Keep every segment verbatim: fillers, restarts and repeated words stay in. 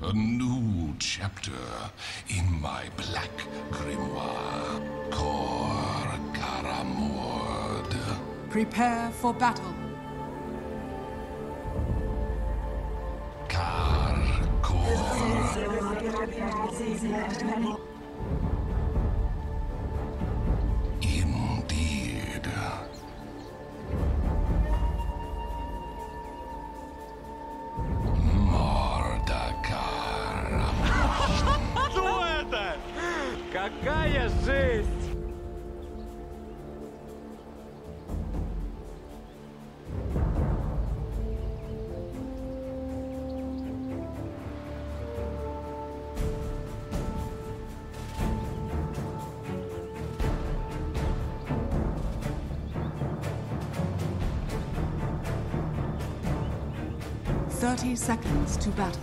A new chapter in my black grimoire. Kor Karamord. Prepare for battle. Kar Kor. Indeed. Что это? Какая жесть! Thirty seconds to battle.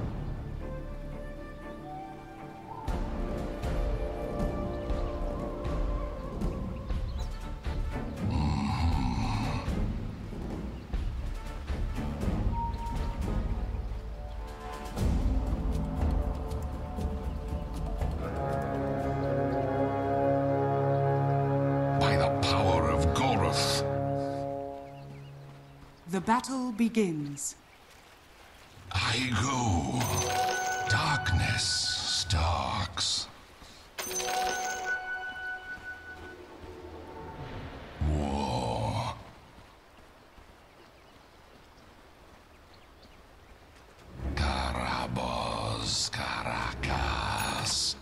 The battle begins. I go. Darkness stalks. War. Karabos Caracas.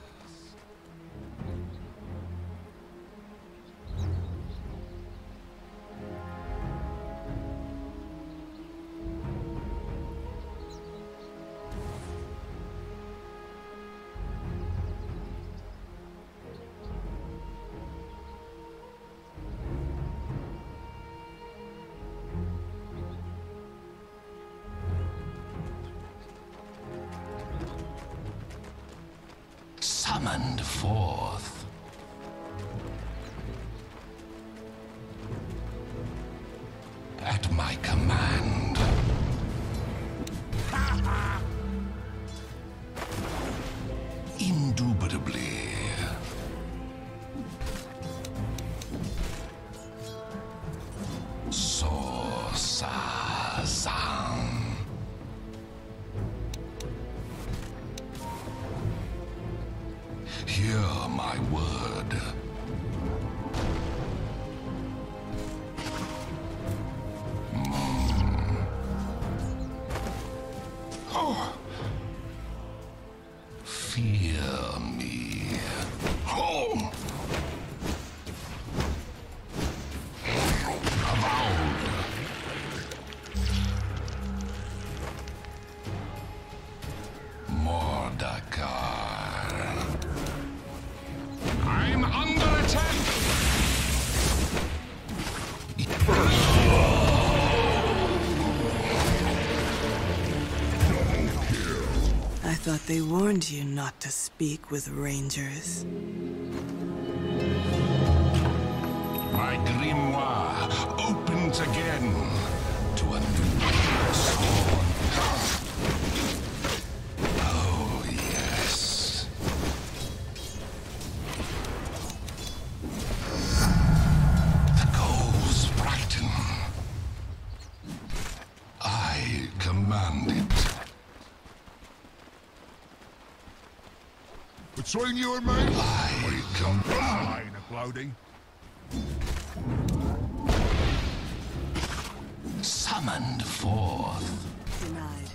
Summoned forth. At my command. Indubitably. So-sa-san. Hear my word. Mm. Oh. Fear me. Oh. Avowed. Mordekar. I'm under attack! I thought they warned you not to speak with rangers. My grimoire opens again to a new song. Oh, yes. The goals brighten. I command it. Between you and me, I command. ain't a cloudy. Summoned forth. Denied.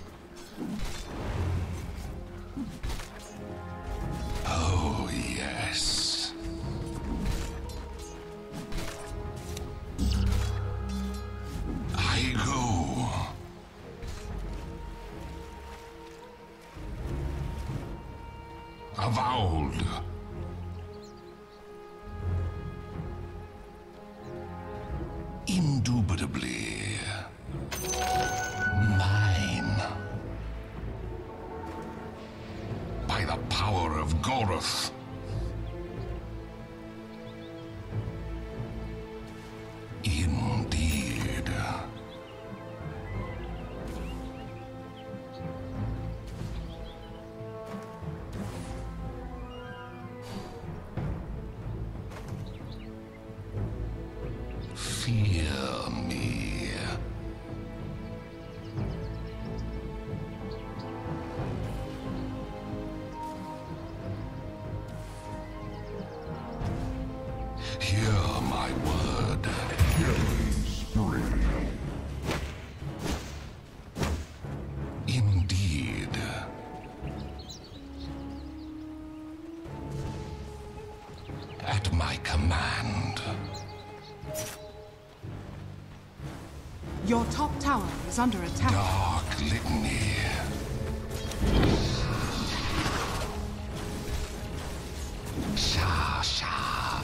Oh, yes. I go. Avowed. Indubitably. Mine. By the power of Goroth. Indeed. Fear me. Hear my word. Killing spree. Indeed. At my command. Your top tower is under attack. Dark litany. Sha sha.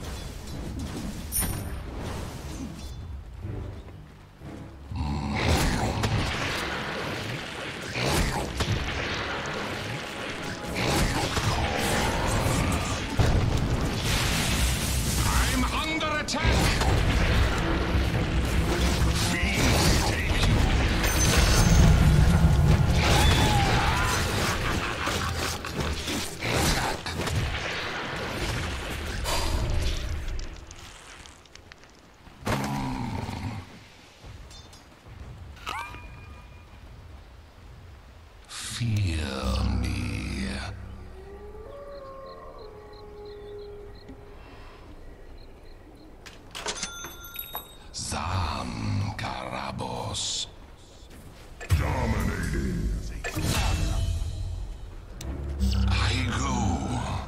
I'm under attack. Fiends take you. Fear me. Zam Karabos. Dominating. I go.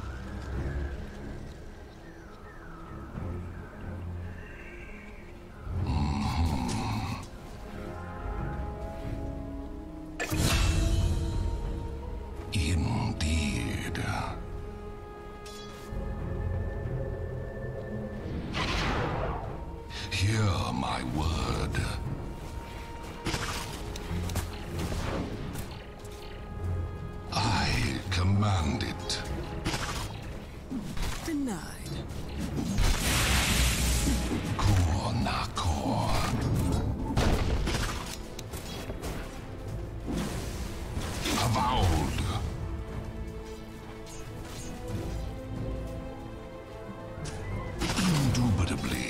Indeed. Hear my word. I command it. Denied. Kunakor. Avowed. Indubitably.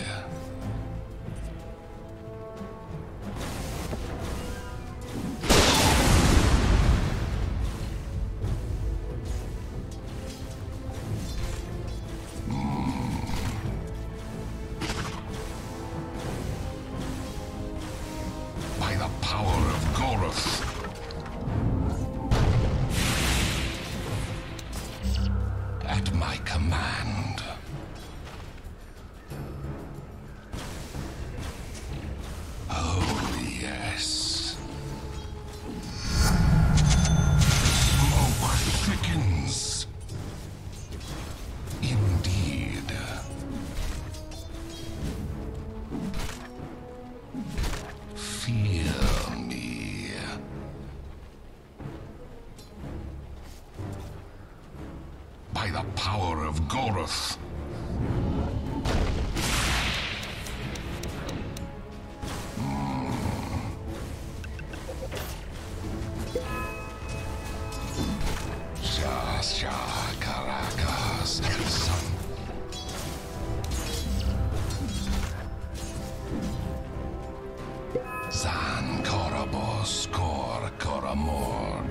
By the power of Goroth. At my command. Oh, yes. Smoke thickens. Indeed. Fear me. By the power of Goroth. Sha Sha Caracas. Some Zan Korabos Kor Koramord.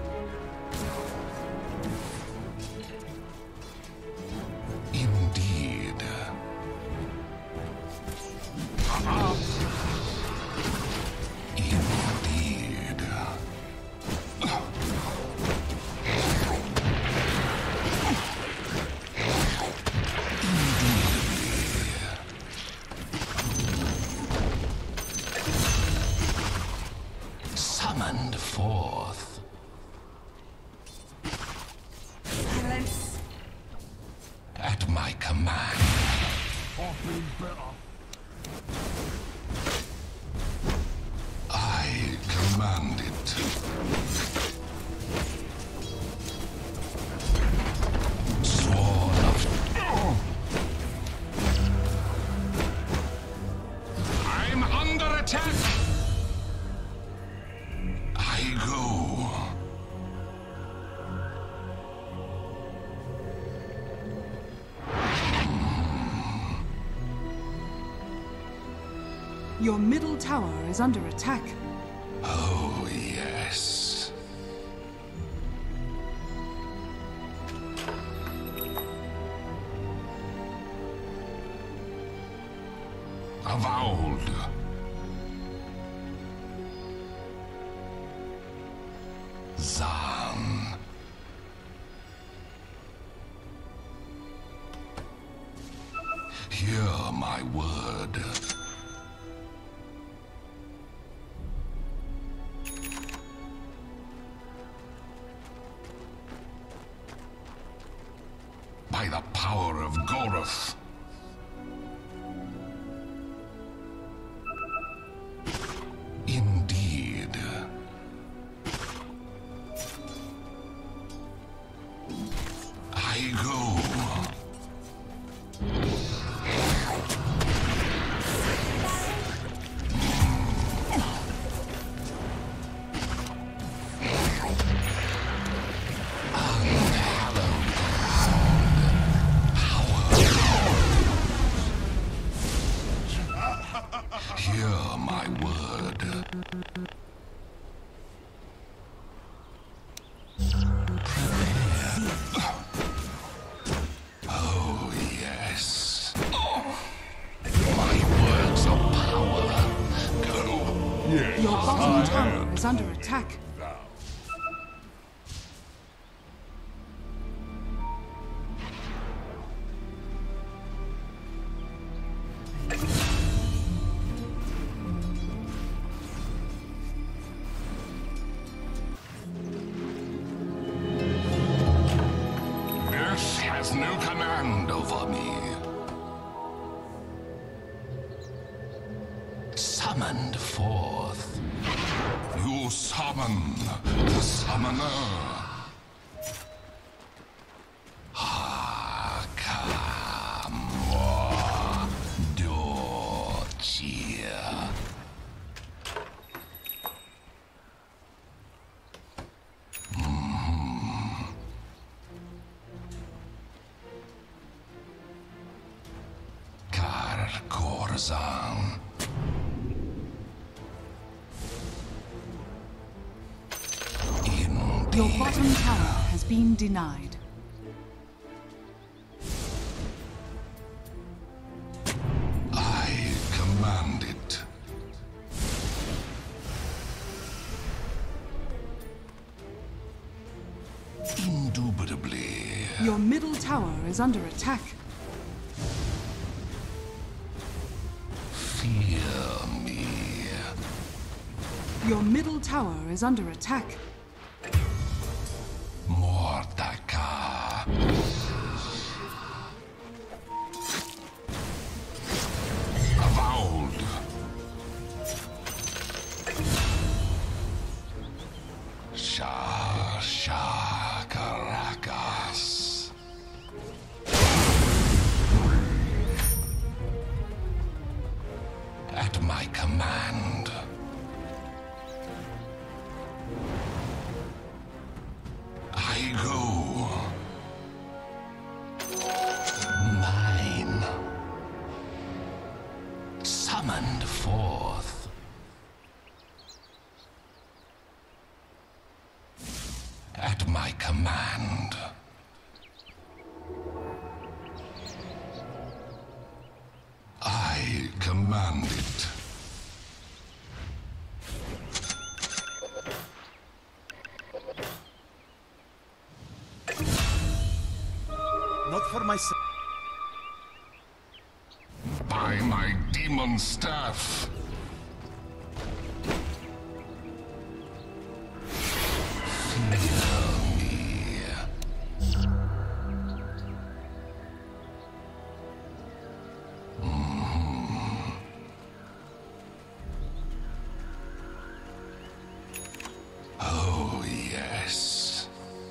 Indeed. Indeed. Summoned forth. Silence. At my command. I command it. Sword of... I'm under attack! I go. Your middle tower is under attack. Oh, yes. Avowed. Zan. Hear my word. By the power of Goroth. Indeed. I go. Hear my word. Oh, yes. My words of power. Go. Yes, Your bottom tower is under attack. Has no command over me. Summoned forth. You summon the summoner. Hakamwa Dochia. Korzan. Indeed. Your bottom tower has been denied. I command it. Indubitably. Your middle tower is under attack. Fear me. Your middle tower is under attack. Mordaka. Avowed. Shah Shah Caracas. At my command. I go. Mine. Summoned forth. At my command. I command it. Not for myself. By my demon staff. Fear me. Mm. Oh, yes.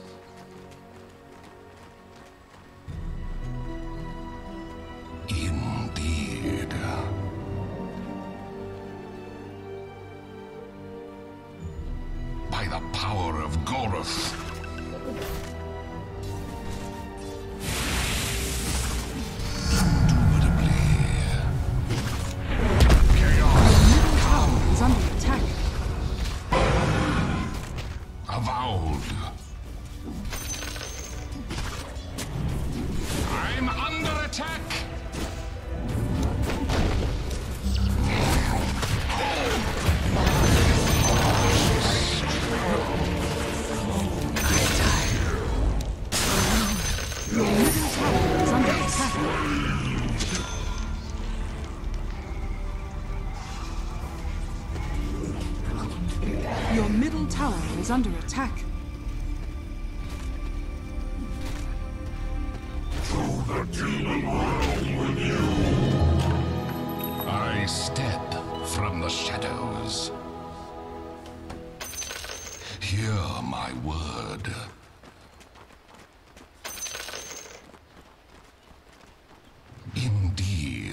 Indeed. By the power of Goroth. Indubitably. Chaos. tower is under attack. I step from the shadows. Hear my word. Indeed.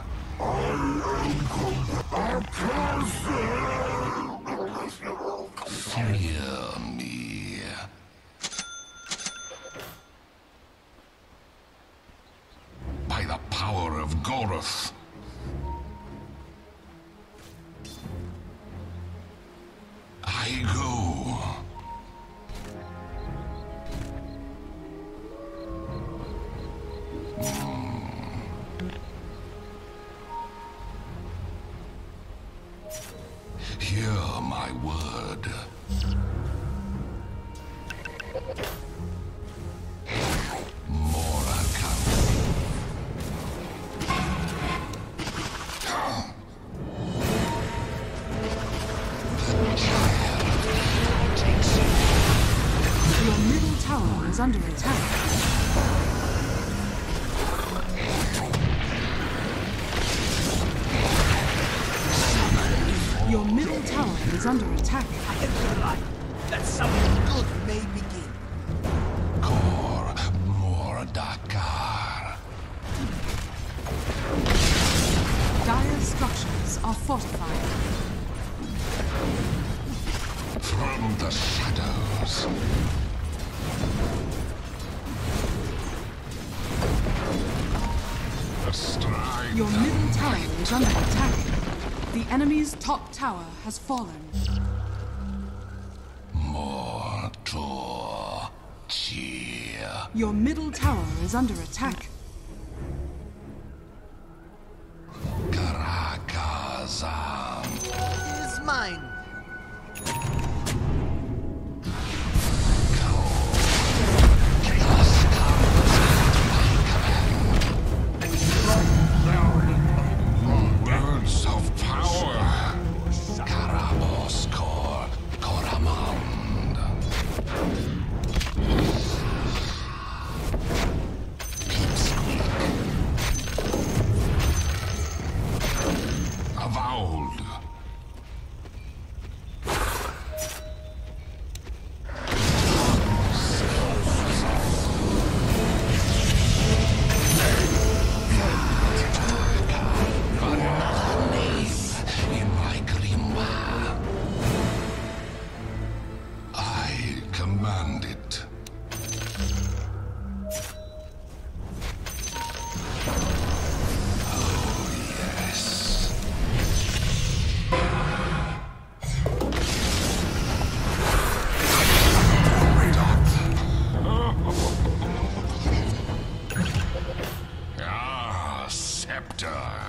Fear me. By the power of Goroth. I go. Hear my word. More account. Takes you. Your middle tower is under attack. Your middle tower is under attack. That something good may begin. Kor Mordakar. Dire structures are fortified. From the shadows. The stride. Your middle tower is under attack. The enemy's top tower has fallen. More to cheer. Your middle tower is under attack. Karakazan. Is mine. Words of power. Karabos Kor Koramand. Pipsqueak. Avowed. In my grimoire, I command it. Oh, yes. Ah, scepter.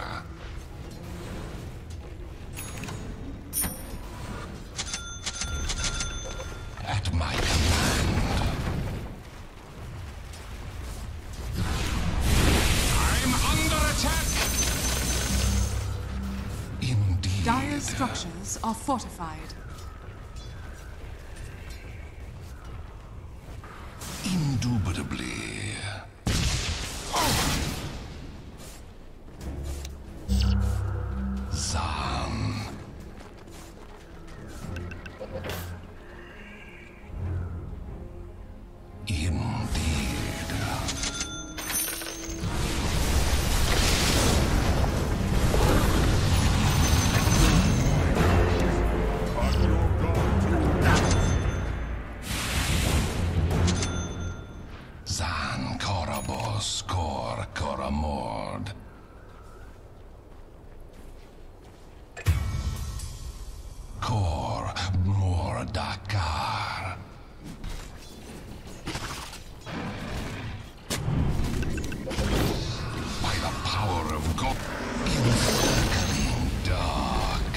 At my command. I'm under attack! Indeed. Dire structures are fortified. Indubitably. Zan. Indeed. Zan Korabos Kor Koramord. Kor Mordakar. By the power of God, encircling dark.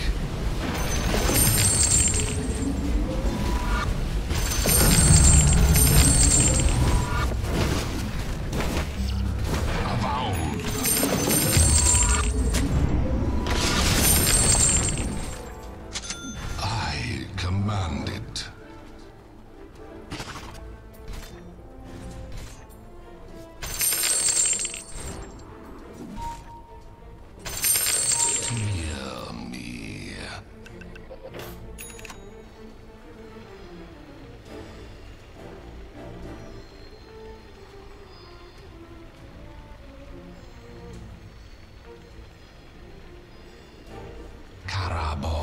Avowed. I command it.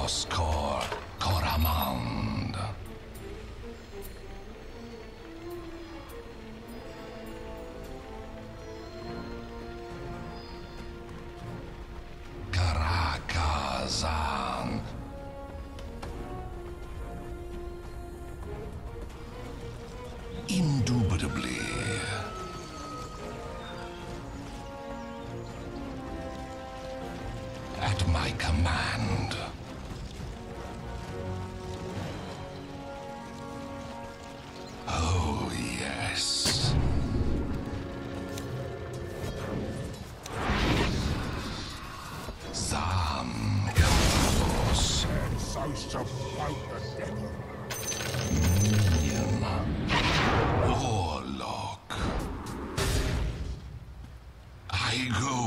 Chaos Core Coramand. Karakazan. Indubitably. At my command. Oh, yes. Zam Elvos. So shall fight the devil. Minion. Warlock. I go.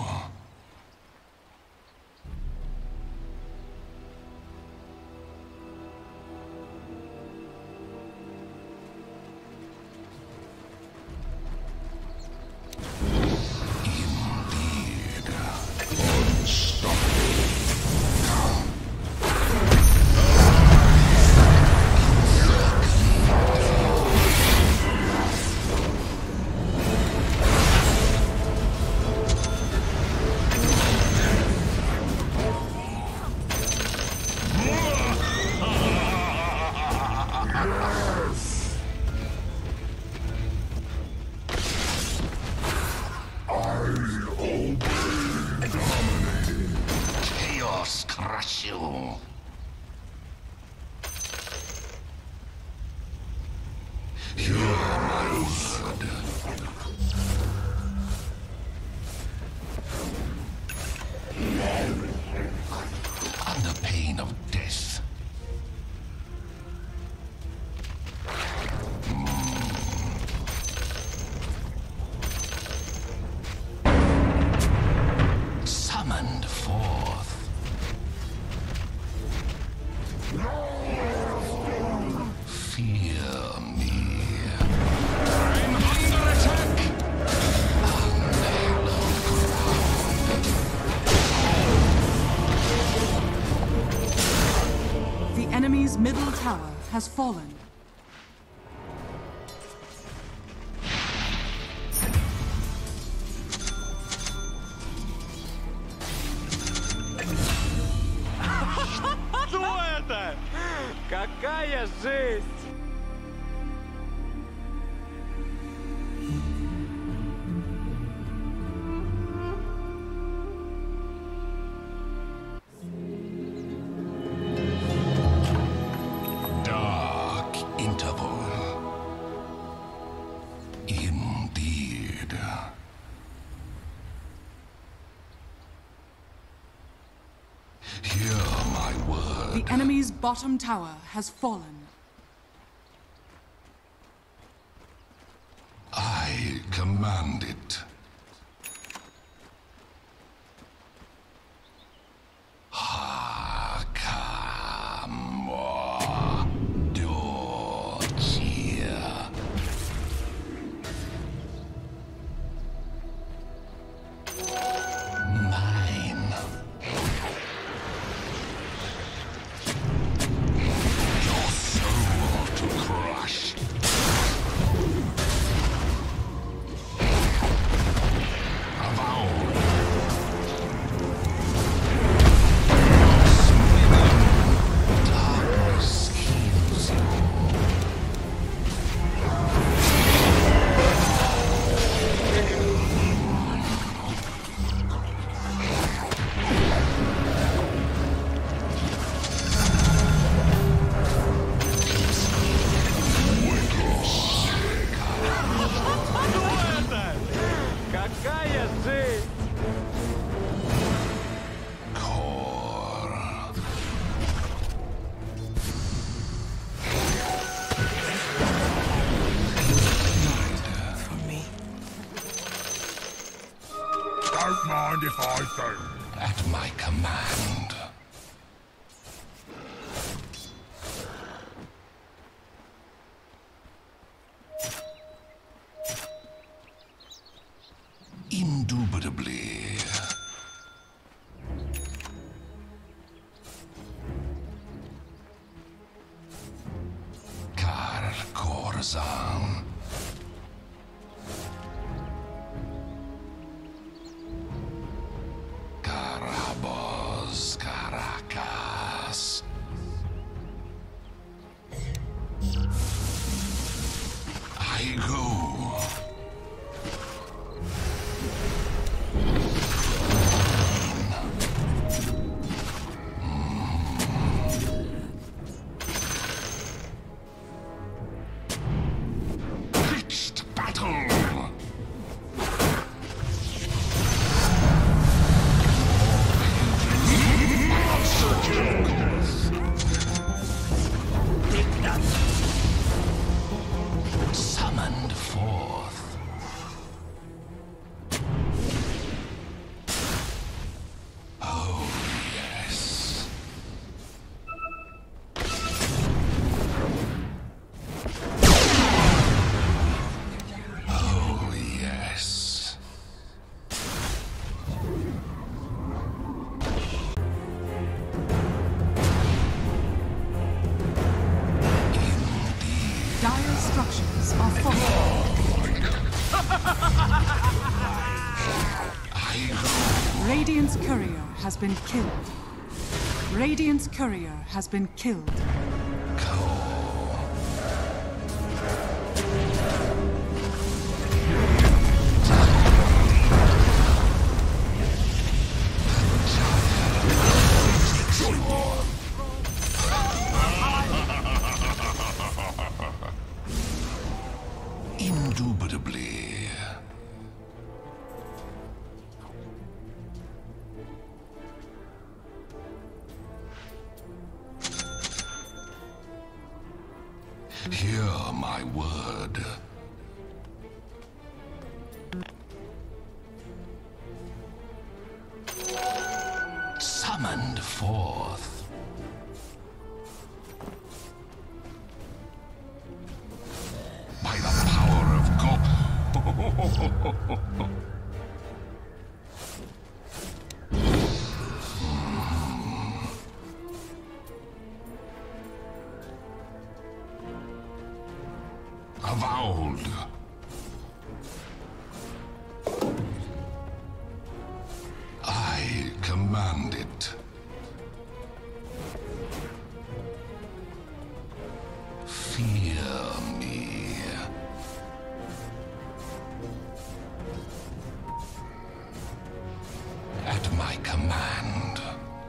Chaos crush you. Hear my word. Under pain of death. Summoned forth. Fear me. I'm under attack. Unhallowed ground. The enemy's middle tower has fallen. Что это? Какая жесть! Dark interval. Indeed. Hear my word. The enemy's bottom tower has fallen. I command it. Hakamo Dochia. Mine. Your soul to crush. Avowed. Darkness heals you. Что это? Какая жесть! Core. For me. Don't mind if I do. At my command. Indubitably. Tarzan. Carabos, Caracas. I go. Summoned forth. Oh, yes. Oh, yes. Dire structures are fortified. Radiant's courier has been killed. Radiant's courier has been killed. Indubitably. Hear my word. Summoned forth. By the power of God. Avowed. I command it. Fear me. At my command.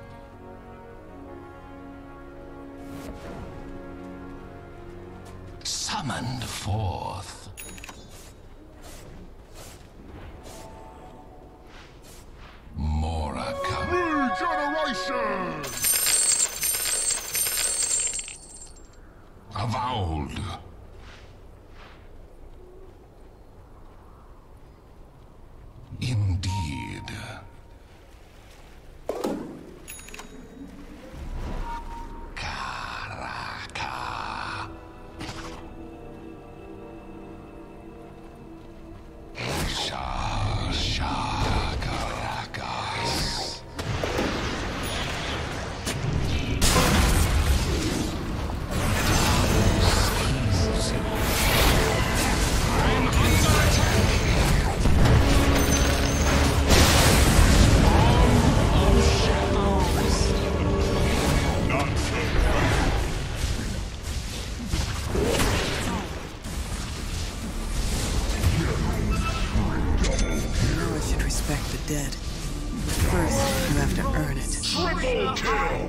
Summoned forth. Moraka. Regeneration! Avowed. Indeed. Caraka. Sha Sha Caracas. Now I should respect the dead. But first, you have to earn it. Triple kill!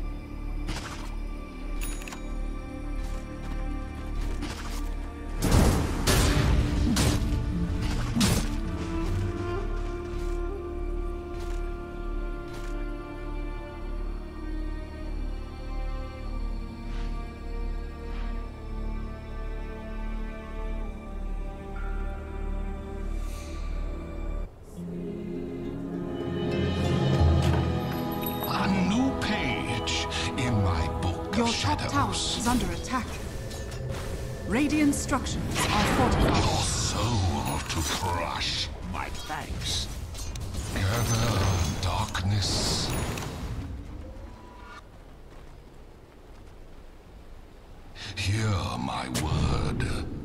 Your top tower is under attack. Radiant structures are fortified. Your soul to crush. My thanks. Gather darkness. Hear my word.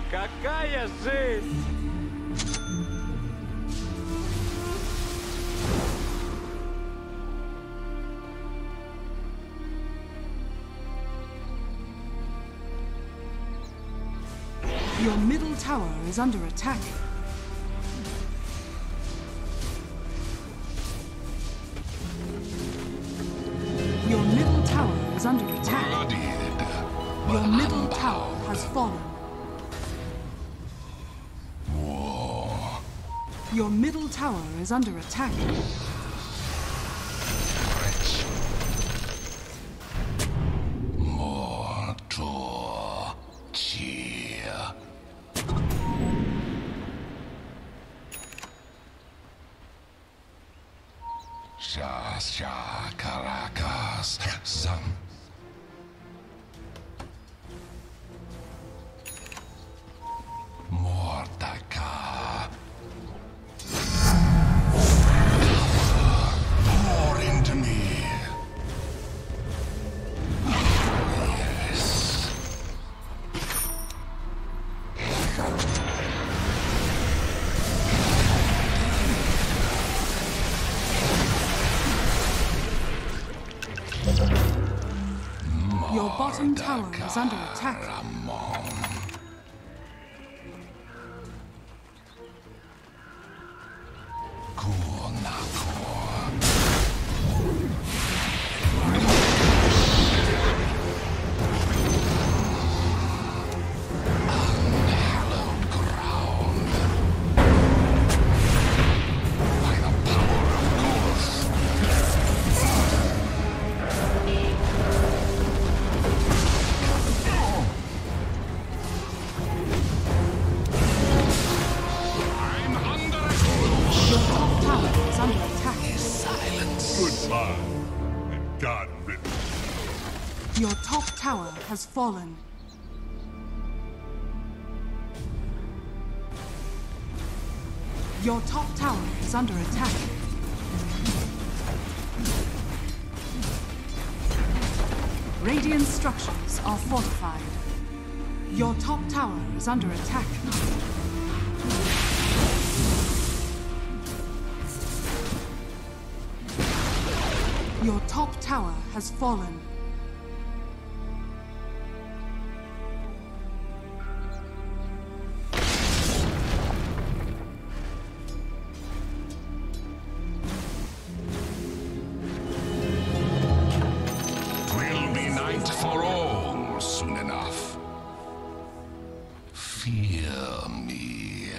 Какая жизнь! Your middle tower is under attack. Your middle tower is under attack. Bloodied. Your middle tower has fallen. War. Your middle tower is under attack. Rich. More to cheer. Sha Sha Caracas, son. Mordaka. Pour into me. Yes. Your bottom tower is under attack. Ramon. Unhallowed ground. By the power of Golos. I'm under attack. Your top tower is under attack. Silence. Goodbye. And God riddance. Your top tower has fallen. Your top tower is under attack. Radiant structures are fortified. Your top tower is under attack. Your top tower has fallen. Will be night for all soon enough. Fear me.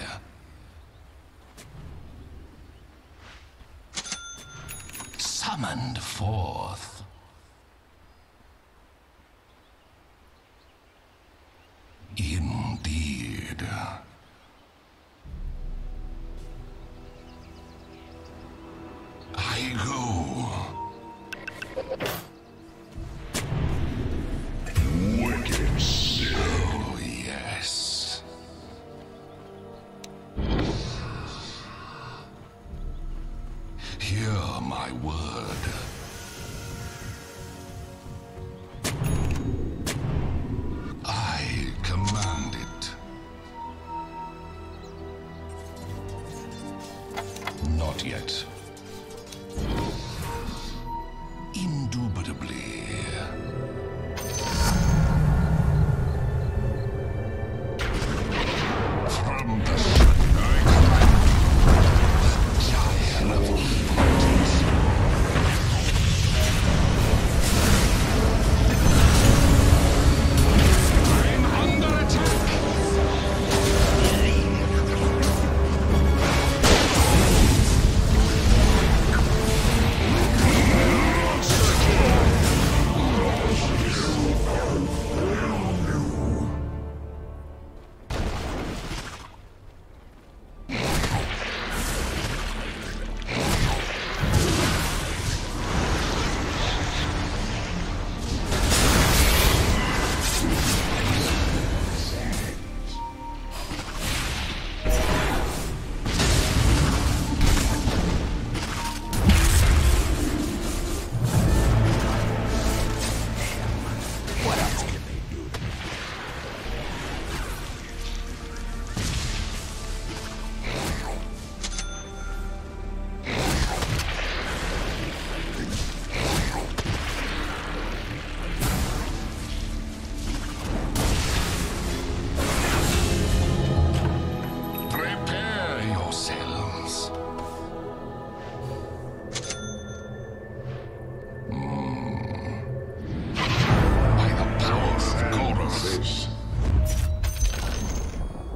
Summoned forth. Indeed. I go. Wicked sin. Oh, yes. Hear my word. I command it. Not yet. Indubitably. From the sun, I command the gyre of evil. I'm under attack.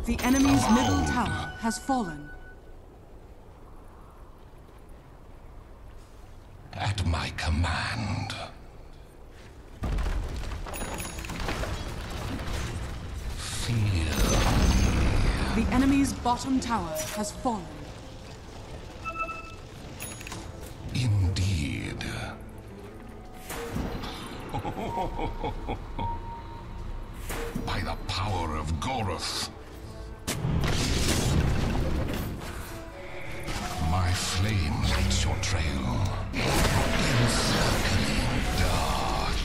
The enemy's middle tower has fallen. At my command. Fear. The enemy's bottom tower has fallen. Indeed. By the power of Goroth. My flame lights your trail. Encircling dark.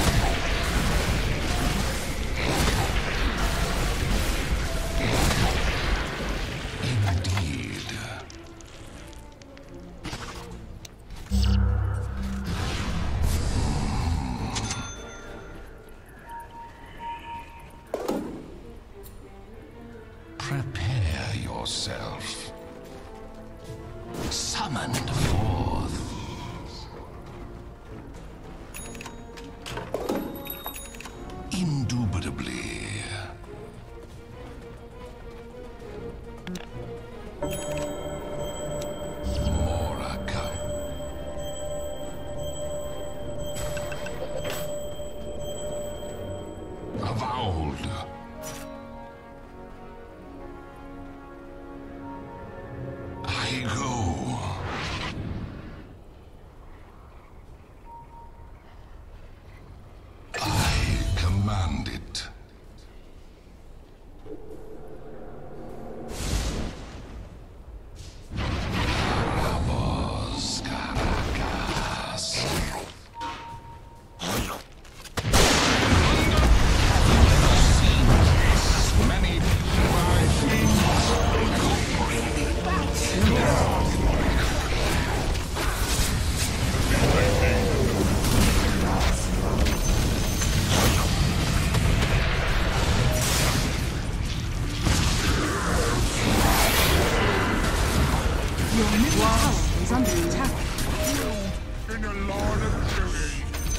Indeed. Prepare yourself. Summoned forth. Indubitably. Moraka. Avowed. I go. I command it. Carabos, Caracas. Many Your middle tower is under attack. In the Lord of Fury.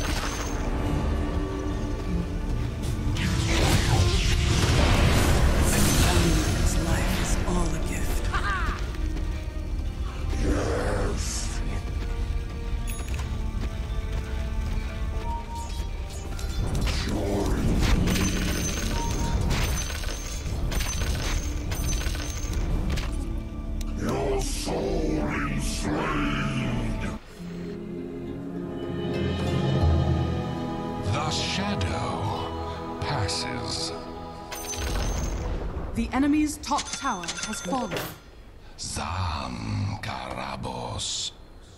This life is all a gift. Yes. Your soul enslaved. The shadow passes. The enemy's top tower has fallen. Zan Carabos.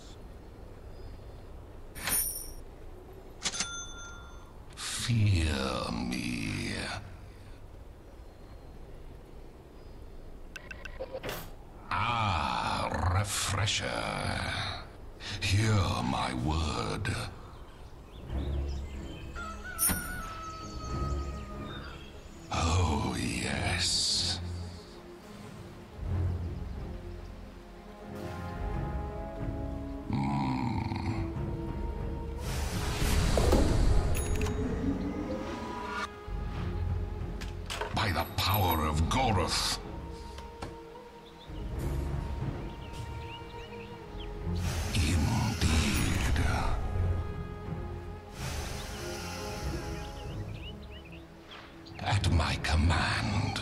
Fear me. Ah, refresher. Hear my word. Oh, yes. Mm. By the power of Goroth. Indeed. At my command.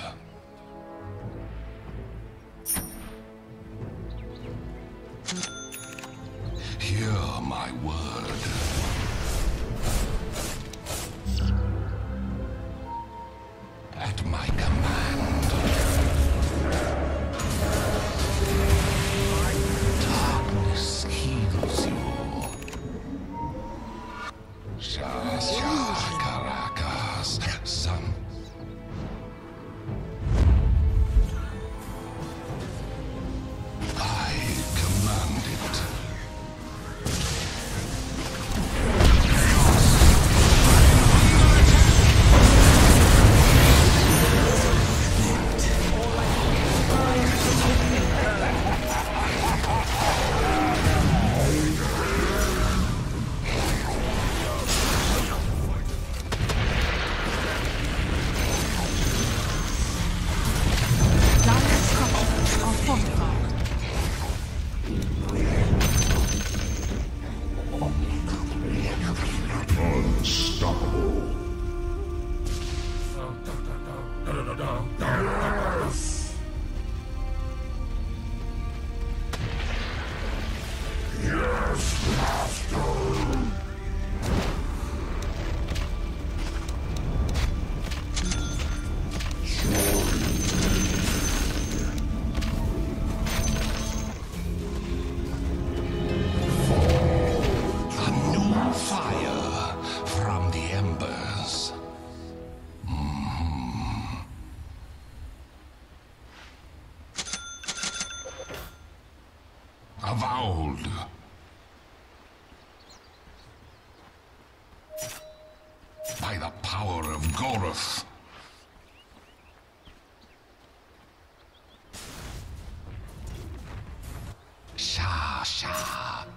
Hear my word. At my command. Darkness heals you. Shasha Caracas, son. I command it. Avowed. By the power of Goroth. Sha Sha.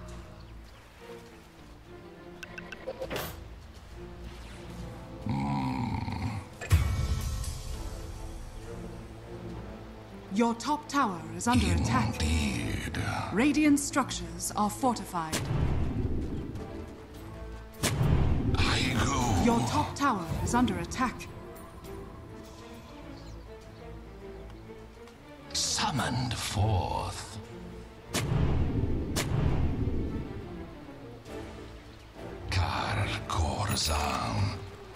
Your top tower is under attack. Indeed. Radiant structures are fortified. I go. Your top tower is under attack. Summoned forth. Kar Korzan.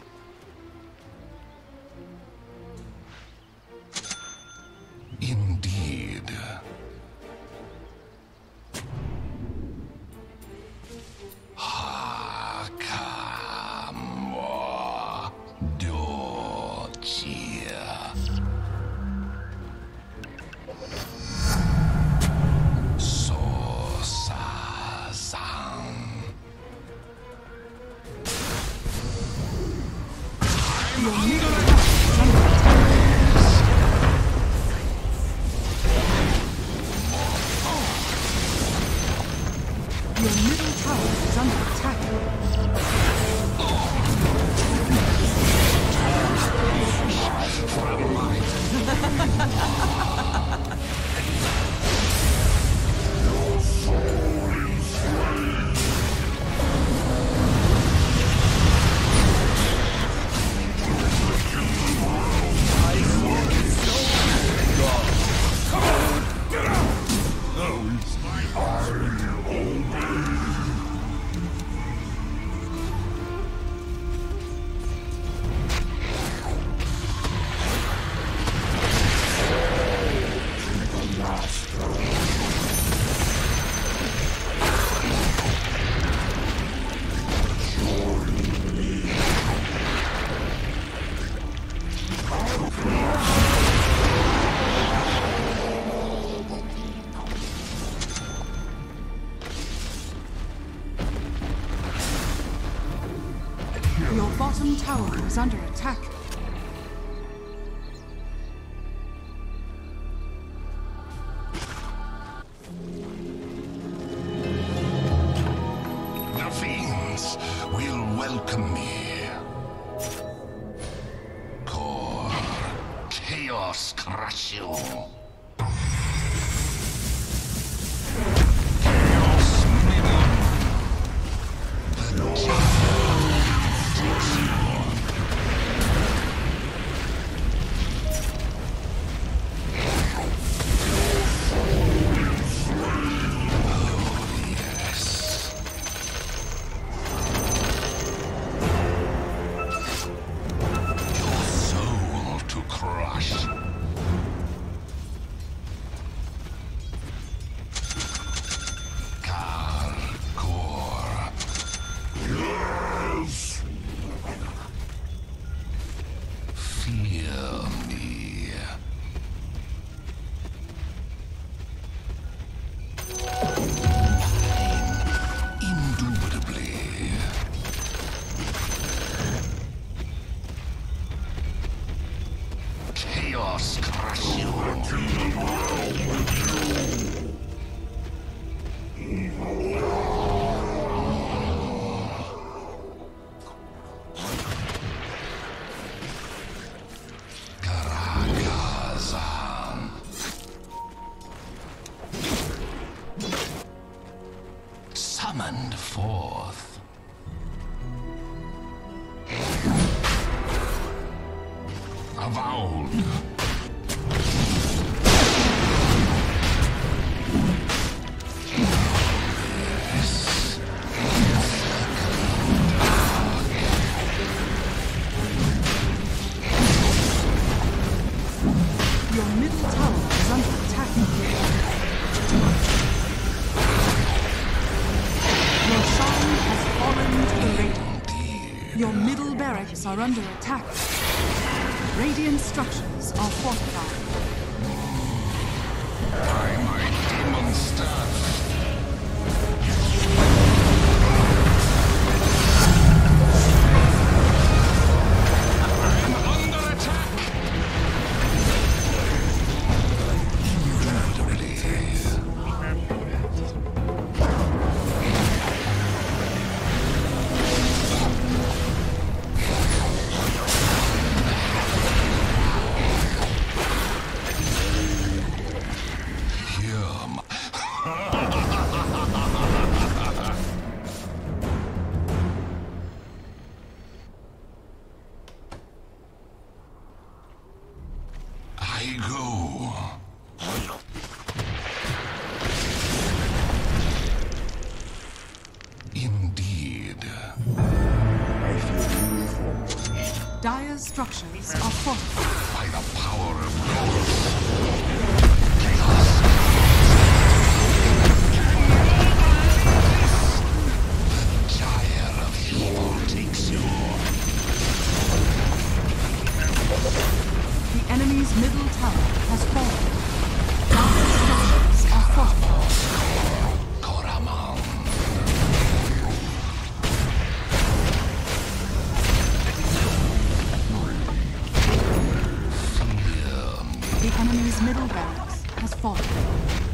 Indeed. Hakamo Dochia. Sosazan. Your middle tower is under attack. Your middle tower is under attack. Your bottom tower is under attack. The fiends will welcome me. Core Chaos crush you. Chaos Minion. Feel me. Indubitably. Chaos crush you. Summoned forth. Avowed. Yes. Your middle tower is under attack. Your shrine has fallen to the radiant. Your middle barracks are under attack. Radiant structures are fortified. By my demon staff. I go. Indeed. I feel reinforced. Dire's structures are fortified. By the power of Ghost. The gyre of evil takes you. The enemy's middle tower has fallen. Dire's structures are fortified. Koramon. The enemy's middle barracks has fallen.